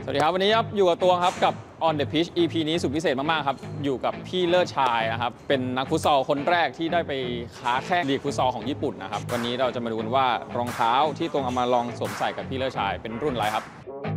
สวัสดีครับวันนี้ครับอยู่กับตัวครับกับ On the Pitch EP นี้สุดพิเศษมากๆครับอยู่กับพี่เลิศชายนะครับเป็นนักฟุตซอลคนแรกที่ได้ไปค้าแข่งลีกฟุตซอลของญี่ปุ่นนะครับวันนี้เราจะมาดูกันว่ารองเท้าที่ตรงเอามาลองสวมใส่กับพี่เลิศชายเป็นรุ่นอะไรครับ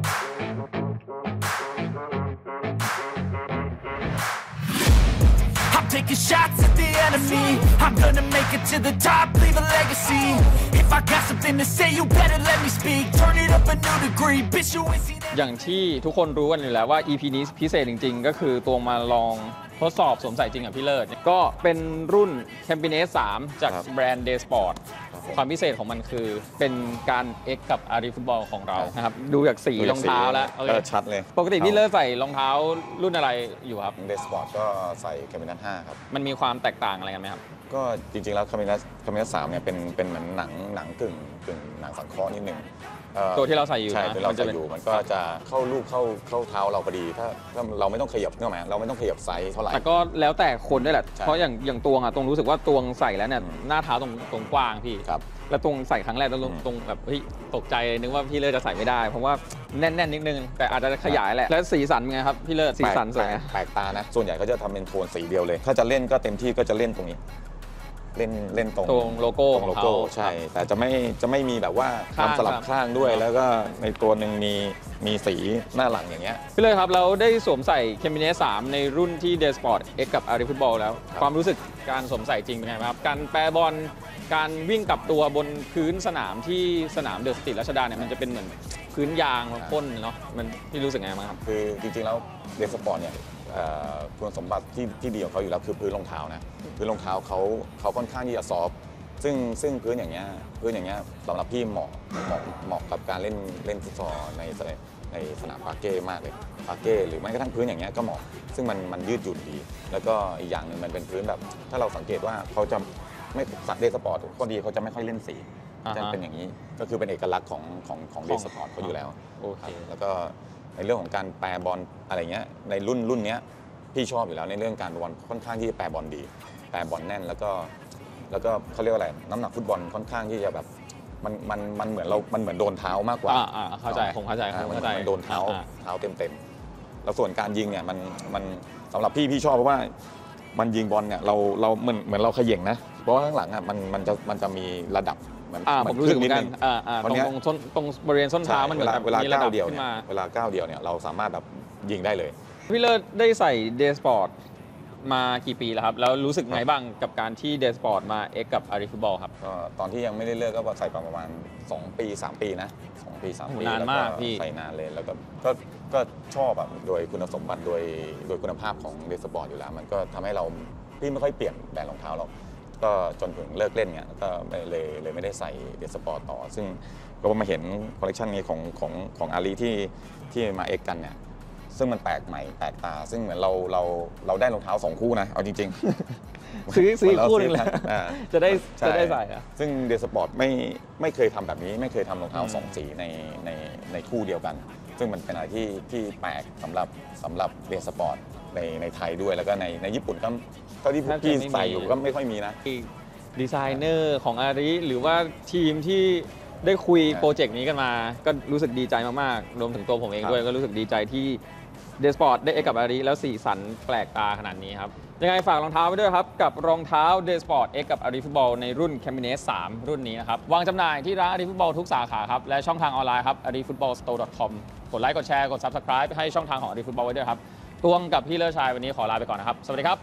Taking shots at the enemy. I'm gonna make it to the top, leave a legacy. If I got something to say, you better let me speak. Turn it up a new degree, bitch. You ain't seen that. อย่างที่ทุกคนรู้กันอยู่แล้วว่า EP นี้พิเศษจริงๆก็คือตัวมาลองทดสอบสวมใส่จริงกับพี่เลิศก็เป็นรุ่น Campiness 3 จากแบรนด์ Day Sport ความพิเศษของมันคือเป็นการ X กับ Ari Football ของเรานะครับดูจากสีรองเท้าแล้วชัดเลยปกติพี่เลิศใส่รองเท้ารุ่นอะไรอยู่ครับ Day Sport ก็ใส่ Campiness 5 ครับมันมีความแตกต่างอะไรกันไหมครับก็จริงๆแล้ว Campiness 3 เนี่ยเป็นเหมือนหนังกึ่งหนังสังเคราะห์นิดนึงตัวที่เราใส่อยู่ใช่ที่เราใส่อยู่มันก็จะเข้าลูกเข้าเท้าเราพอดีถ้าเราไม่ต้องขยับเนื้อไหมเราไม่ต้องขยับไซส์เท่าไหร่แต่ก็แล้วแต่คนด้วยแหละเพราะอย่างตวงอะตรงรู้สึกว่าตวงใส่แล้วเนี่ยหน้าเท้าตรงกว้างพี่แล้วตรงใส่ครั้งแรกแล้วตรงแบบเฮ้ยตกใจนึกว่าพี่เลิศจะใส่ไม่ได้เพราะว่าแน่นนิดนึงแต่อาจจะขยายแหละแล้วสีสันเป็นไงครับพี่เลิศสีสันสวยแปลกตานะส่วนใหญ่เขาจะทำเป็นโทนสีเดียวเลยถ้าจะเล่นก็เต็มที่ก็จะเล่นตรงนี้เล่นตรงโลโก้ของเขาใช่แต่จะไม่มีแบบว่าทำสลับข้างด้วยแล้วก็ในตัวหนึ่งมีสีหน้าหลังอย่างเงี้ยพี่เลยครับเราได้สวมใส่ Campiness 3 ในรุ่นที่ Day Sport X กับ Ari Football แล้วความรู้สึกการสวมใส่จริงเป็นไงครับการแปรบอลการวิ่งกับตัวบนพื้นสนามที่สนามเดอะสตรีทรัชดาเนี่ยมันจะเป็นเหมือนพื้นยางพ่นเนาะมันพี่รู้สึกไงบ้างครับคือจริงๆแล้ว Day Sport เนี่ยคุณสมบัติที่ดีของเขาอยู่แล้วคือพื้นรองเท้านะพื้นรองเท้าเขาค่อนข้างที่จะซอฟซึ่งพื้นอย่างเงี้ยสำหรับพี่เหมาะกับการเล่นฟุตซอลในสนามปาเก้มากเลยปาเก้หรือแม้กระทั่งพื้นอย่างเงี้ยก็เหมาะซึ่งมันยืดหยุ่นดีแล้วก็อีกอย่างหนึ่งมันเป็นพื้นแบบถ้าเราสังเกตว่าเขาจะไม่Day Sportข้อดีเขาจะไม่ค่อยเล่นสีจะเป็นอย่างนี้ก็คือเป็นเอกลักษณ์ของDay Sportเขาอยู่แล้วแล้วก็ในเรื่องของการแปรบอลอะไรเงี้ยในรุ่นเนี้ยพี่ชอบอยู่แล้วในเรื่องการบอลค่อนข้างที่จะแปรบอลดีแปรบอลแน่นแล้วก็เขาเรียกว่าอะไรน้ำหนักฟุตบอลค่อนข้างที่จะแบบมันเหมือนมันเหมือนโดนเท้ามากกว่าเข้าใจผมเข้าใจมันโดนเท้าเต็มแล้วส่วนการยิงเนี่ยมันสำหรับพี่ชอบเพราะว่ามันยิงบอลเนี่ยเราเหมือนเราเขย่งนะเพราะว่าข้างหลังอ่ะมันจะมีระดับผมรู้สึกเหมือนกันตรงบริเวณส้นเท้ามันเหมือนเวลาก้าวเดียวเนี่ยเราสามารถแบบยิงได้เลยพี่เลิศได้ใส่ Day Sport มากี่ปีแล้วครับแล้วรู้สึกไงบ้างกับการที่ Day Sport มา X กับ Ari Football ครับก็ตอนที่ยังไม่ได้เลิกก็ใส่ประมาณ2 ปี 3 ปีนะ2 ปี 3 ปีนานมากพี่ใส่นานเลยแล้วก็ชอบแบบโดยคุณสมบัติโดยคุณภาพของ Day Sport อยู่แล้วมันก็ทำให้เราพี่ไม่ค่อยเปลี่ยนแบรนด์รองเท้าหรอกก็จนถึงเลิกเล่นเนี่ยก็เลยไม่ได้ใส่Day Sportต่อซึ่งก็มาเห็นคอลเลคชันนี้ของอารีที่มาเอ็กกันเนี่ยซึ่งมันแปลกใหม่แปลกตาซึ่งเหมือนเราได้รองเท้า2 คู่นะเอาจริงๆซื้อคู่นึงแล้วจะได้ใส่ซึ่งDay Sportไม่เคยทำแบบนี้ไม่เคยทำรองเท้า2 สีในคู่เดียวกันซึ่งมันเป็นอะไรที่แปลกสำหรับDay Sportในไทยด้วยแล้วก็ในญี่ปุ่นก็ที่พี่ใส่อยู่ก็ไม่ค่อยมีนะดีไซเนอร์ของอาริหรือว่าทีมที่ได้คุยโปรเจกต์นี้กันมาก็รู้สึกดีใจมากๆรวมถึงตัวผมเองด้วยก็รู้สึกดีใจที่Day Sportได้เอ็กกับอาริแล้วสีสันแปลกตาขนาดนี้ครับยังไงฝากรองเท้าไว้ด้วยครับกับรองเท้า Day Sport X กับ Ari Football ในรุ่น Campiness 3 รุ่นนี้นะครับวางจำหน่ายที่ร้าน Ari Football ทุกสาขาครับและช่องทางออนไลน์ครับ arifootballstore.com กดไลค์กดแชร์กด Subscribe ให้ช่องทางของ Ari Football ไว้ด้วยครับตวงกับพี่เลิศชายวันนี้ขอลาไปก่อนนะครับสวัสดีครับ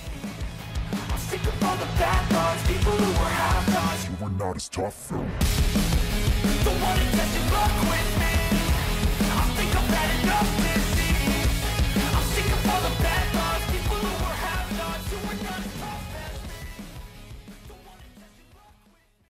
Sick of all the bad thoughts, people who were half-nots. You were not as tough, though.